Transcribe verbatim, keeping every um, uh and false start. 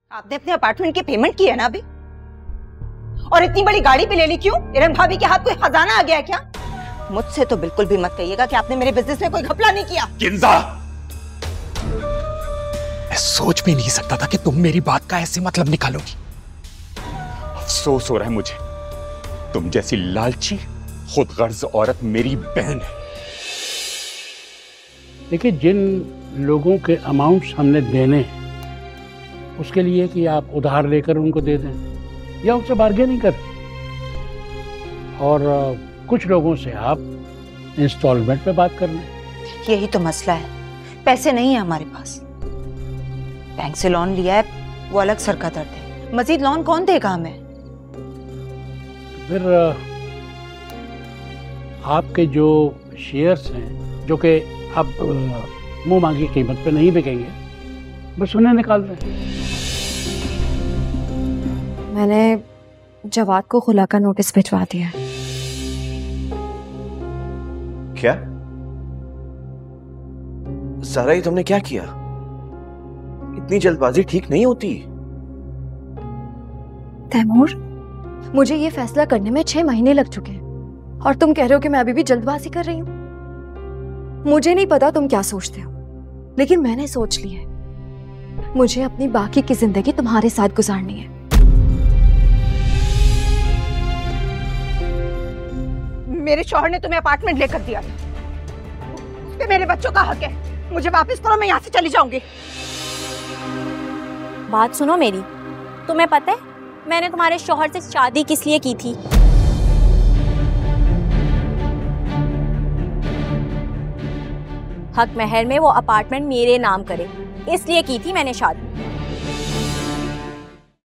आपने अपने अपार्टमेंट की पेमेंट की है ना अभी? और इतनी बड़ी गाड़ी पे ले ली क्यों? इरम भाभी के हाथ कोई खजाना आ गया है क्या? मुझसे तो बिल्कुल भी मत कहिएगा कि आपने मेरे बिजनेस में कोई घपला नहीं किया। किंजा, मैं सोच भी नहीं सकता था कि तुम मेरी बात का ऐसे मतलब निकालोगी। अफसोस हो रहा है मुझे, तुम जैसी लालची खुदगर्ज औरत मेरी बहन है। देखिए, जिन लोगों के अमाउंट्स हमने देने हैं उसके लिए कि आप उधार लेकर उनको दे दें या उनसे बार्गेनिंग करें, और कुछ लोगों से आप इंस्टॉलमेंट पे बात कर लें। यही तो मसला है, पैसे नहीं है हमारे पास। बैंक से लोन लिया है, वो अलग सर का दर्द है। मजीद लोन कौन देगा हमें? फिर आपके जो शेयर्स हैं, जो कि अब मुंह मांगी कीमत पे नहीं बिकेंगे, बस उन्हें निकाल दें। मैंने जवाद को खुला का नोटिस भिजवा दिया है। क्या सारा, ही तुमने क्या किया? इतनी जल्दबाजी ठीक नहीं होती। तैमूर, मुझे ये फैसला करने में छह महीने लग चुके हैं और तुम कह रहे हो कि मैं अभी भी जल्दबाजी कर रही हूँ। मुझे नहीं पता तुम क्या सोचते हो, लेकिन मैंने सोच लिया है, मुझे अपनी बाकी की जिंदगी तुम्हारे साथ गुजारनी है। मेरे शौहर ने तुम्हें अपार्टमेंट लेकर दिया था, उस पे मेरे बच्चों का हक है। मुझे वापस करो, मैं यहाँ से चली जाऊंगी। बात सुनो मेरी, तुम्हें पता है मैंने तुम्हारे शौहर से शादी किस लिए की थी? हक महर में वो अपार्टमेंट मेरे नाम करे, इसलिए की थी मैंने शादी।